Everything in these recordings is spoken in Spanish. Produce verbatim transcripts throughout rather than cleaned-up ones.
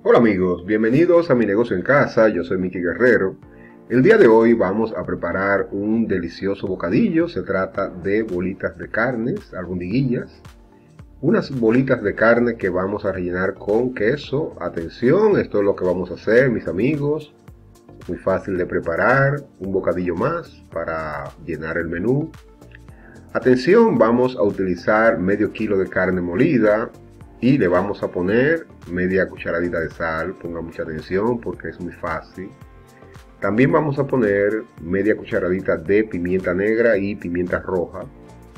Hola amigos, bienvenidos a Mi Negocio en Casa, yo soy Miki Guerrero. El día de hoy vamos a preparar un delicioso bocadillo, se trata de bolitas de carnes, albondiguillas. Unas bolitas de carne que vamos a rellenar con queso. Atención, esto es lo que vamos a hacer mis amigos. Muy fácil de preparar, un bocadillo más para llenar el menú. Atención, vamos a utilizar medio kilo de carne molida y le vamos a poner media cucharadita de sal. Ponga mucha atención porque es muy fácil. También vamos a poner media cucharadita de pimienta negra y pimienta roja.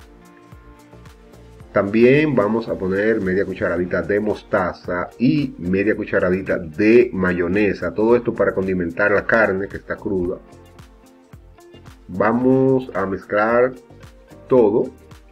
También vamos a poner media cucharadita de mostaza y media cucharadita de mayonesa. Todo esto para condimentar la carne que está cruda. Vamos a mezclar todo.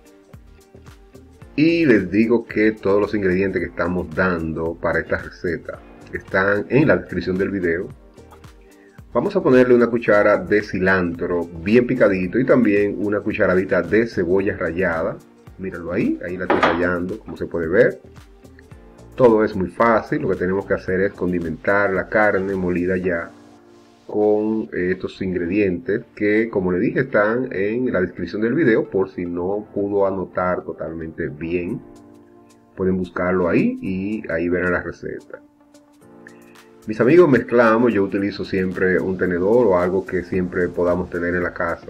Y les digo que todos los ingredientes que estamos dando para esta receta están en la descripción del video. Vamos a ponerle una cuchara de cilantro bien picadito y también una cucharadita de cebolla rallada. Míralo ahí, ahí la estoy rallando, como se puede ver. Todo es muy fácil, lo que tenemos que hacer es condimentar la carne molida ya con estos ingredientes que, como le dije, están en la descripción del video por si no pudo anotar totalmente bien. Pueden buscarlo ahí y ahí verán la receta. Mis amigos, mezclamos. Yo utilizo siempre un tenedor o algo que siempre podamos tener en la casa.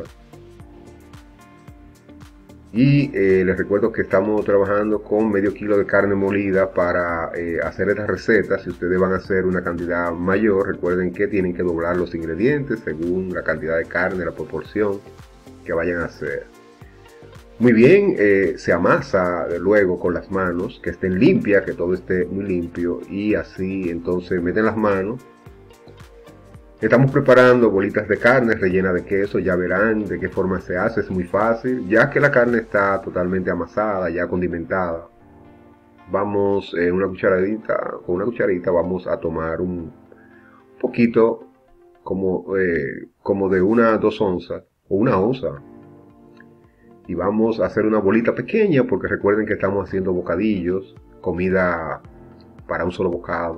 Y eh, les recuerdo que estamos trabajando con medio kilo de carne molida para eh, hacer esta receta. Si ustedes van a hacer una cantidad mayor, recuerden que tienen que doblar los ingredientes según la cantidad de carne, la proporción que vayan a hacer. Muy bien, eh, se amasa luego con las manos, que estén limpias, que todo esté muy limpio. Y así entonces meten las manos. Estamos preparando bolitas de carne rellenas de queso, ya verán de qué forma se hace, es muy fácil. Ya que la carne está totalmente amasada, ya condimentada, vamos en una cucharadita, con una cucharita vamos a tomar un poquito como, eh, como de una dos onzas o una onza. Y vamos a hacer una bolita pequeña porque recuerden que estamos haciendo bocadillos, comida para un solo bocado.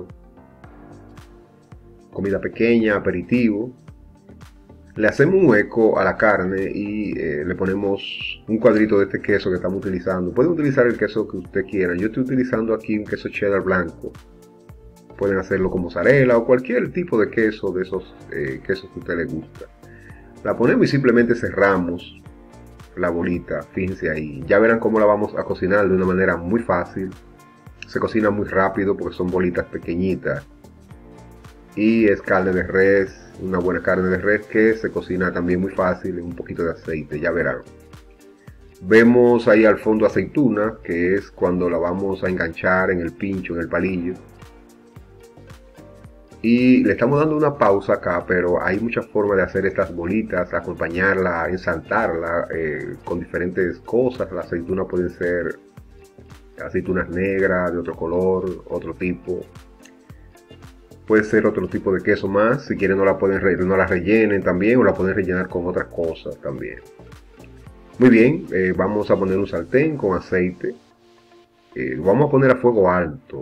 Comida pequeña, aperitivo. Le hacemos un hueco a la carne y eh, le ponemos un cuadrito de este queso que estamos utilizando. Pueden utilizar el queso que usted quiera. Yo estoy utilizando aquí un queso cheddar blanco. Pueden hacerlo con mozzarella o cualquier tipo de queso de esos eh, quesos que a usted le gusta. La ponemos y simplemente cerramos la bolita. Fíjense ahí. Ya verán cómo la vamos a cocinar de una manera muy fácil. Se cocina muy rápido porque son bolitas pequeñitas. Y es carne de res, una buena carne de res que se cocina también muy fácil en un poquito de aceite, ya verán. Vemos ahí al fondo aceituna, que es cuando la vamos a enganchar en el pincho, en el palillo. Y le estamos dando una pausa acá, pero hay muchas formas de hacer estas bolitas, acompañarla, ensaltarla eh, con diferentes cosas. La aceituna pueden ser aceitunas negras, de otro color, otro tipo. Puede ser otro tipo de queso más, si quieren no la pueden no la rellenen también o la pueden rellenar con otras cosas también. Muy bien, eh, vamos a poner un sartén con aceite. Eh, lo vamos a poner a fuego alto.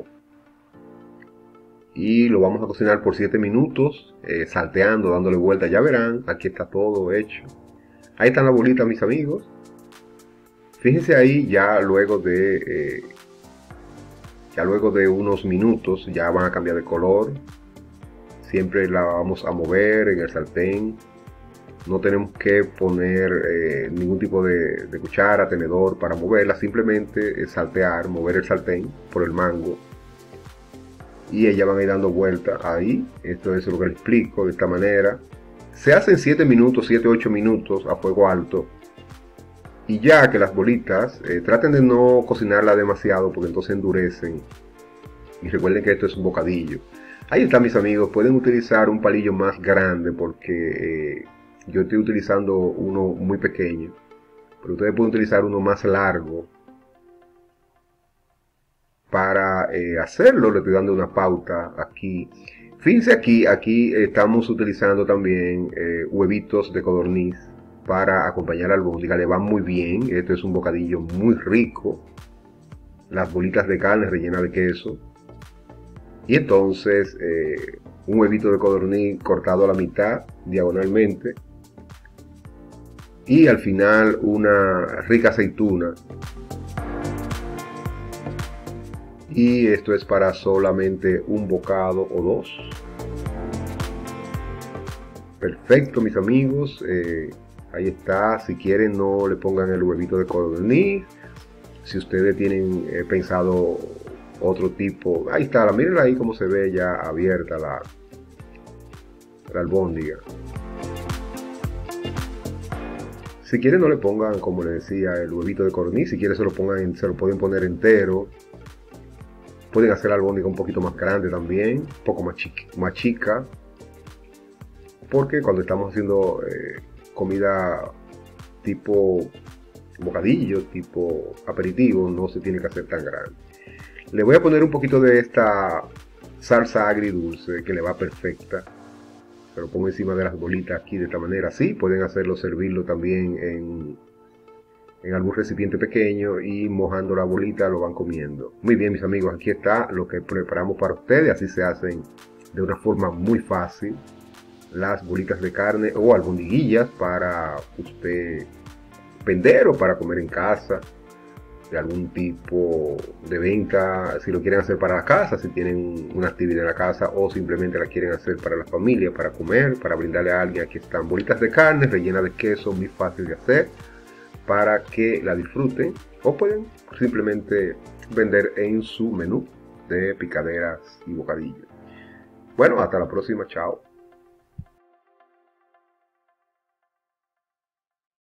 Y lo vamos a cocinar por siete minutos, eh, salteando, dándole vuelta. Ya verán, aquí está todo hecho. Ahí están las bolitas, mis amigos. Fíjense ahí, ya luego de... Eh, Ya luego de unos minutos ya van a cambiar de color. Siempre la vamos a mover en el sartén. No tenemos que poner eh, ningún tipo de, de cuchara, tenedor para moverla. Simplemente es saltear, mover el sartén por el mango. Y ellas van a ir dando vuelta ahí. Esto es lo que les explico de esta manera. Se hacen siete minutos, siete a ocho minutos a fuego alto. Y ya que las bolitas, eh, traten de no cocinarla demasiado porque entonces endurecen. Y recuerden que esto es un bocadillo. Ahí está, mis amigos, pueden utilizar un palillo más grande porque eh, yo estoy utilizando uno muy pequeño. Pero ustedes pueden utilizar uno más largo. Para eh, hacerlo le estoy dando una pauta aquí. Fíjense aquí, aquí estamos utilizando también eh, huevitos de codorniz para acompañar al albóndiga, le va muy bien. Este es un bocadillo muy rico. Las bolitas de carne rellenas de queso. Y entonces eh, un huevito de codorniz cortado a la mitad, diagonalmente. Y al final una rica aceituna. Y esto es para solamente un bocado o dos. Perfecto, mis amigos. Eh, ahí está. Si quieren, no le pongan el huevito de codorniz. Si ustedes tienen eh, pensado otro tipo, ahí está. Miren ahí cómo se ve ya abierta la, la albóndiga. Si quieren, no le pongan, como les decía, el huevito de codorniz. Si quieren, se lo pongan, se lo pueden poner entero. Pueden hacer la albóndiga un poquito más grande también, un poco más chica, más chica. Porque cuando estamos haciendo eh, comida tipo bocadillo, tipo aperitivo, no se tiene que hacer tan grande. Le voy a poner un poquito de esta salsa agridulce que le va perfecta. Se lo pongo encima de las bolitas aquí de esta manera. Sí, pueden hacerlo, servirlo también en, en algún recipiente pequeño y mojando la bolita lo van comiendo. Muy bien, mis amigos, aquí está lo que preparamos para ustedes. Así se hacen de una forma muy fácil las bolitas de carne o albondiguillas para usted vender o para comer en casa, de algún tipo de venta, si lo quieren hacer para la casa, si tienen una actividad en la casa o simplemente la quieren hacer para la familia, para comer, para brindarle a alguien. Aquí están bolitas de carne rellenas de queso, muy fácil de hacer para que la disfruten, o pueden simplemente vender en su menú de picaderas y bocadillos. Bueno, hasta la próxima, chao.